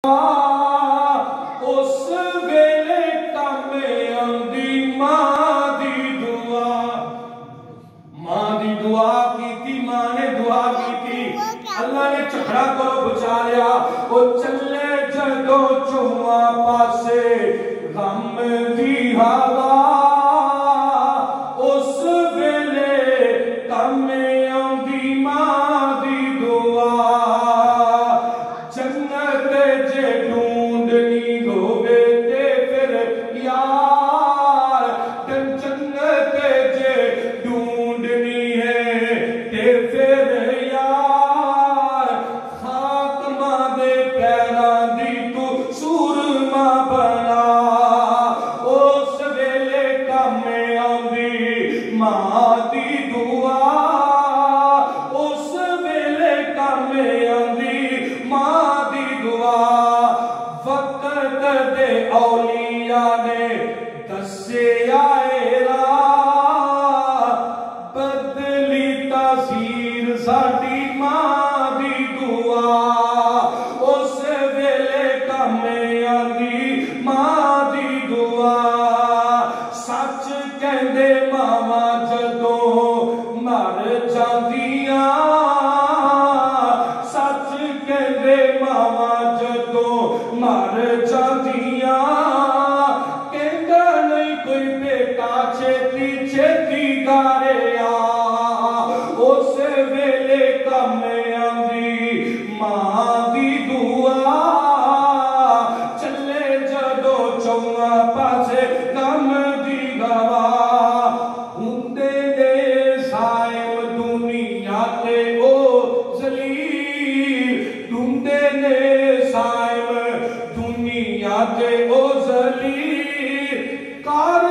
اس ویلے کم آندی ماں دی دعا کی ماں نے دعا کی اللہ نے چکھڑا کرو بچا لیا وہ چلے جدو چواں پاسے غم دی ہوا اس ویلے کم آندی ماں دی دعا جنت جے ڈھونڈنی ہووے تے پھر یار جنت جے ڈھونڈنی ہے تے پھر یار خاتمہ دے پیران دی تو سورما بنا اس ویلے کم آندی ماں دی دعا اس ویلے کم آندی ماں دی دعا وقت دے اولیاء نے دسیا راہ بدلی تاثیر ساڈی ماں دی دعا اس ویلے کم آندی ماں دی دعا سچ کہندے ماواں جدوں مر جاندیاں سچ کہندے ماواں جدوں مر جاندیاں کہندا نہیں کوئی بیٹا چھتی چھتی گارے آ اس ویلے کم آندی ماں دی دعا چلے جدوں چواں پاسے کم دی گوا ہوندے نے صائم دنیا تے او ذلیل ہوندے نے صائم دنیا تے او ذلیل کار